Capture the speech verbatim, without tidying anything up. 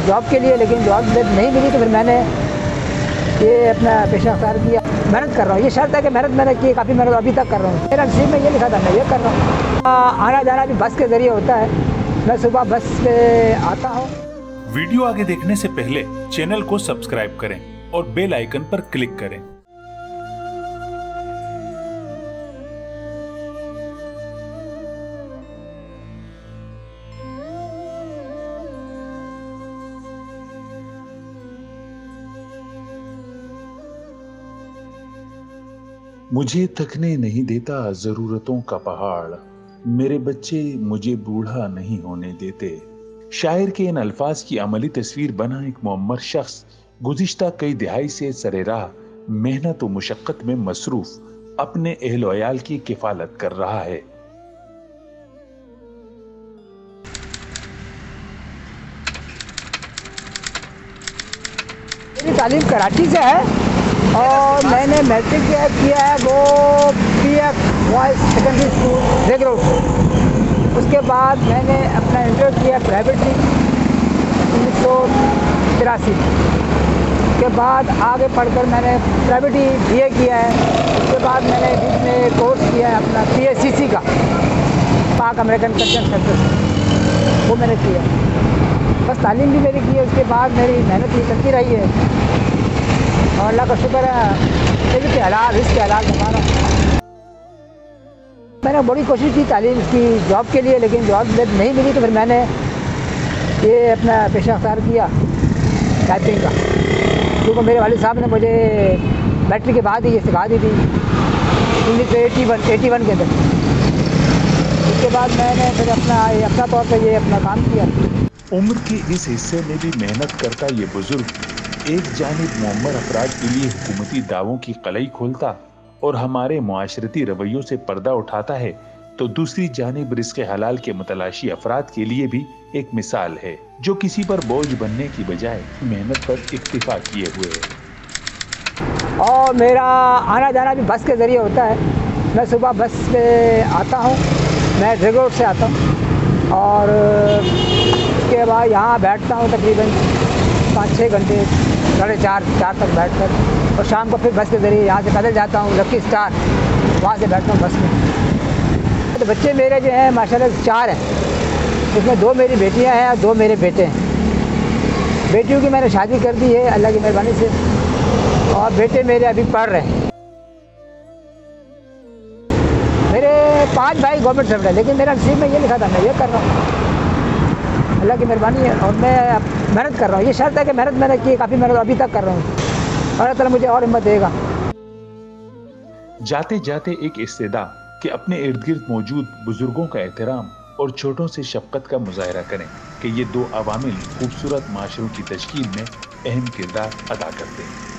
Job के लिए, लेकिन जॉब जब नहीं मिली तो फिर मैंने ये अपना पेशा अख्तियार किया। मेहनत कर रहा हूँ, ये शर्त है कि मेहनत मैंने की, काफ़ी मेहनत अभी तक कर रहा हूँ। मेरा नसीब में ये लिखा था, मैं ये कर रहा हूँ। आना जाना भी बस के ज़रिए होता है, मैं सुबह बस पे आता हूँ। वीडियो आगे देखने से पहले चैनल को सब्सक्राइब करें और बेल आइकन पर क्लिक करें। मुझे थकने नहीं देता जरूरतों का पहाड़, मेरे बच्चे मुझे बूढ़ा नहीं होने देते। शायर के इन अल्फाज की अमली तस्वीर बना एक मुअम्मर शख्स गुज़िश्ता कई दिहाई से सरेराह मेहनत और मुशक्कत में मसरूफ अपने अहल अयाल की किफालत कर रहा है। मेरी तालीम कराची से है और मैंने मैट्रिक किया है वो P F boys secondary school रेग रोड से। उसके बाद मैंने अपना इंटर किया प्राइवेटली उन्नीस सौ तिरासी। उसके बाद आगे पढ़कर मैंने प्राइवेटली बी ए किया है। उसके बाद मैंने बीच में कोर्स किया है अपना पी ए सी सी का, पाक अमेरिकन कल्चर सेंटर, वो मैंने किया। बस तालीम भी मेरी की है। उसके बाद मेरी मेहनत ही चलती रही है और अल्लाह का शुक्र है कि हलाल इसके हलाल बता रहा। मैंने बड़ी कोशिश की तालीम की जॉब के लिए, लेकिन जॉब जब नहीं मिली तो फिर मैंने ये अपना पेशा अख्तियार किया टाइपिंग का, क्योंकि मेरे वालिद साहब ने मुझे मैट्रिक के बाद ही ये सिखा दी थी उन्नीस सौ एटी वन एटी वन के अंदर। उसके बाद मैंने फिर अपना अपना तौर पर ये अपना काम किया। उम्र के इस हिस्से में भी मेहनत करता ये बुजुर्ग एक जानिब मुअम्मर अफराद के लिए हुकूमती दावों की कलई खोलता और हमारे मुआशरती रवैयों से पर्दा उठाता है, तो दूसरी जानिब रिज़्क़े हलाल के मुतलाशी अफराद के लिए भी एक मिसाल है, जो किसी पर बोझ बनने की बजाय मेहनत पर इक्तिफा किए हुए है। और मेरा आना जाना भी बस के ज़रिए होता है। मैं सुबह बस पे आता हूँ, मैं रेग रोड से आता हूँ और उसके बाद यहाँ बैठता हूँ तकरीबन पाँच छः घंटे, साढ़े चार चार तक बैठ कर, और शाम को फिर बस के ज़रिए यहाँ से पैदल जाता हूँ लकी स्टार, वहाँ से बैठता हूँ बस में। तो बच्चे मेरे जो हैं माशाल्लाह चार हैं, उसमें दो मेरी बेटियाँ हैं और दो मेरे बेटे हैं। बेटियों की मैंने शादी कर दी है अल्लाह की मेहरबानी से, और बेटे मेरे अभी पढ़ रहे हैं। मेरे पाँच भाई गवर्नमेंट सर्वेंट है, लेकिन मेरा नसीब में ये लिखा था, मैं ये कर रहा हूँ। अल्लाह की मेहरबानी है और मैं मेहनत कर रहा हूँ। ये शर्त है कि मेहनत मैंने की, काफ़ी मेहनत अभी तक कर रहा हूँ और अल्लाह ताला मुझे और हिम्मत देगा। जाते जाते एक इस्तेदा कि अपने इर्द गिर्द मौजूद बुजुर्गों का एहतराम और छोटों से शफकत का मुजाहरा करें कि ये दो अवामिल खूबसूरत माशरों की तश्कील में अहम किरदार अदा करते हैं।